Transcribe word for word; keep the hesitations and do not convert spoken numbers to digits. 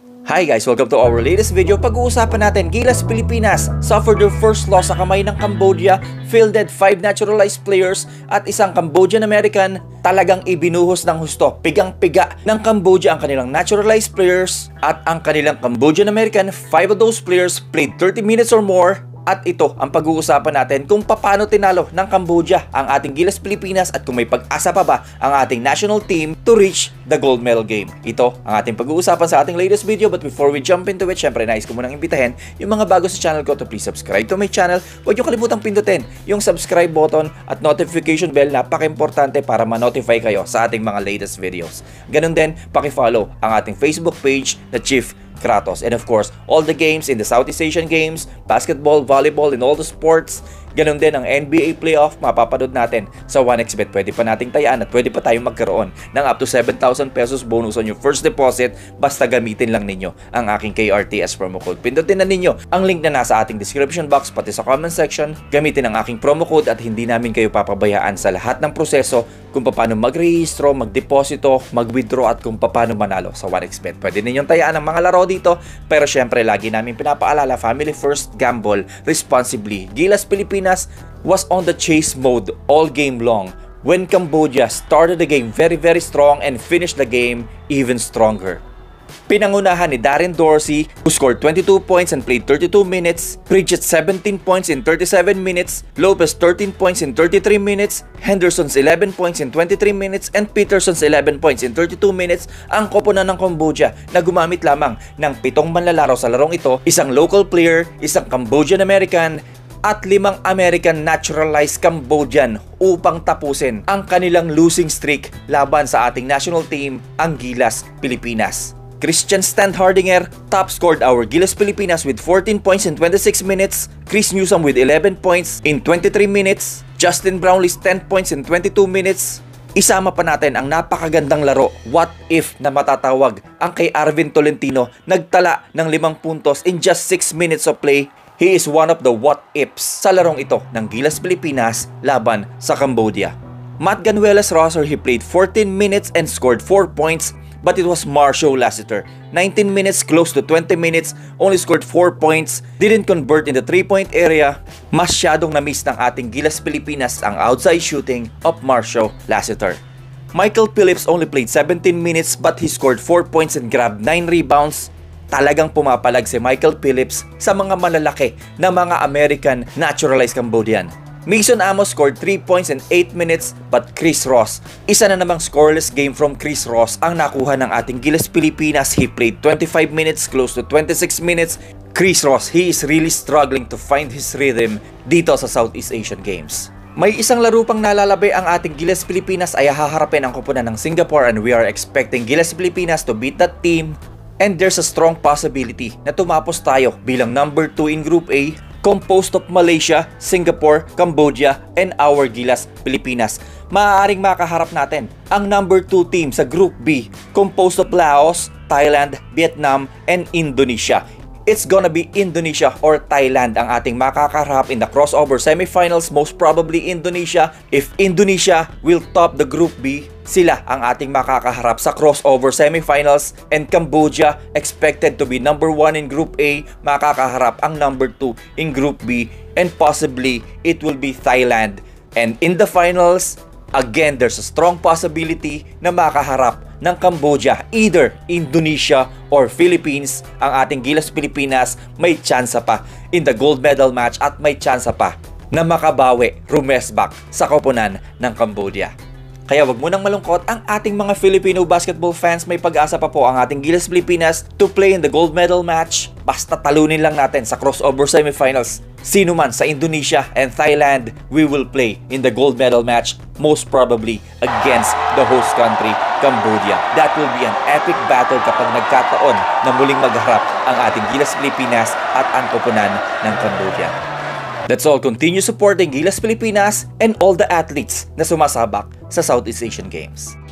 Hi guys! Welcome to our latest video. Pag-uusapan natin, Gilas Pilipinas suffered their first loss sa kamay ng Cambodia, fielded five naturalized players at isang Cambodian-American. Talagang ibinuhos ng husto, pigang-piga ng Cambodia ang kanilang naturalized players at ang kanilang Cambodian-American. Five of those players played thirty minutes or more. At ito ang pag-uusapan natin kung paano tinalo ng Cambodia ang ating Gilas Pilipinas at kung may pag-asa pa ba ang ating national team to reach the gold medal game. Ito ang ating pag-uusapan sa ating latest video, but before we jump into it, syempre nais ko munang imbitahin yung mga bago sa channel ko to please subscribe to my channel. Huwag niyo kalimutang pindutin yung subscribe button at notification bell, napaka-importante para ma-notify kayo sa ating mga latest videos. Ganun din, paki-follow ang ating Facebook page na Chief Kratos. And of course, all the games in the Southeast Asian Games, basketball, volleyball, in all the sports. Ganun din ang N B A playoff, mapapanood natin sa one X Bet. Pwede pa nating tayaan at pwede pa tayong magkaroon ng up to seven thousand pesos bonus on your first deposit. Basta gamitin lang ninyo ang aking K R T S promo code. Pindutin na ninyo ang link na nasa ating description box pati sa comment section. Gamitin ang aking promo code at hindi namin kayo papabayaan sa lahat ng proseso kung paano mag-rehistro, mag-deposito, mag-withdraw at kung paano manalo sa one X Bet. Pwede ninyong tayaan ang mga laro dito, pero syempre lagi namin pinapaalala, family first, gamble responsibly. Gilas Pilipinas was on the chase mode all game long when Cambodia started the game very very strong and finished the game even stronger. Pinangunahan ni Darren Dorsey, who scored twenty-two points and played thirty-two minutes, Bridget seventeen points in thirty-seven minutes, Lopez thirteen points in thirty-three minutes, Henderson's eleven points in twenty-three minutes, and Peterson's eleven points in thirty-two minutes. Ang koponan ng Cambodia na gumamit lamang ng pitong manlalaro sa larong ito, isang local player, isang Cambodian-American, at limang American naturalized Cambodian upang tapusin ang kanilang losing streak laban sa ating national team, ang Gilas Pilipinas. Christian Standhardinger top scored our Gilas Pilipinas with fourteen points in twenty-six minutes, Chris Newsom with eleven points in twenty-three minutes, Justin Brownlee's ten points in twenty-two minutes. Isama pa natin ang napakagandang laro, what if, na matatawag ang kay Arvin Tolentino, nagtala ng limang puntos in just six minutes of play. He is one of the what ifs sa larong ito ng Gilas Pilipinas laban sa Cambodia. Matt Ganuelas-Rosser, he played fourteen minutes and scored four points, but it was Marcio Lassiter. nineteen minutes, close to twenty minutes, only scored four points, didn't convert in the three-point area. Masyadong na-miss ng ating Gilas Pilipinas ang outside shooting of Marcio Lassiter. Michael Phillips only played seventeen minutes, but he scored four points and grabbed nine rebounds. Talagang pumapalag si Michael Phillips sa mga malalaki na mga American naturalized Cambodian. Mason Amos scored three points in eight minutes, but Chris Ross, isa na namang scoreless game from Chris Ross ang nakuha ng ating Gilas Pilipinas. He played twenty-five minutes, close to twenty-six minutes. Chris Ross, he is really struggling to find his rhythm dito sa Southeast Asian Games. May isang laro pang nalalabay ang ating Gilas Pilipinas ay haharapin ang koponan ng Singapore, and we are expecting Gilas Pilipinas to beat that team. And there's a strong possibility na tumapos tayo bilang number two in Group A, composed of Malaysia, Singapore, Cambodia, and our Gilas Pilipinas. Maaaring makaharap natin ang number two team sa Group B, composed of Laos, Thailand, Vietnam, and Indonesia. It's gonna be Indonesia or Thailand ang ating makakaharap in the crossover semifinals, most probably Indonesia. If Indonesia will top the Group B, sila ang ating makakaharap sa crossover semifinals, and Cambodia, expected to be number one in Group A, makakaharap ang number two in Group B, and possibly it will be Thailand. And in the finals, again, there's a strong possibility na makaharap ng Cambodia, either Indonesia or Philippines. Ang ating Gilas Pilipinas may tsansa pa in the gold medal match at may tsansa pa na makabawi, rumesbak sa koponan ng Cambodia. Kaya wag munang malungkot ang ating mga Filipino basketball fans, may pag-asa pa po ang ating Gilas Pilipinas to play in the gold medal match. Basta talunin lang natin sa crossover semifinals sino man sa Indonesia and Thailand. We will play in the gold medal match, most probably against the host country, Cambodia. That will be an epic battle kapag nagkataon na muling magharap ang ating Gilas Pilipinas at ang koponan ng Cambodia. That's all. Continue supporting Gilas Pilipinas and all the athletes na sumasabak sa Southeast Asian Games.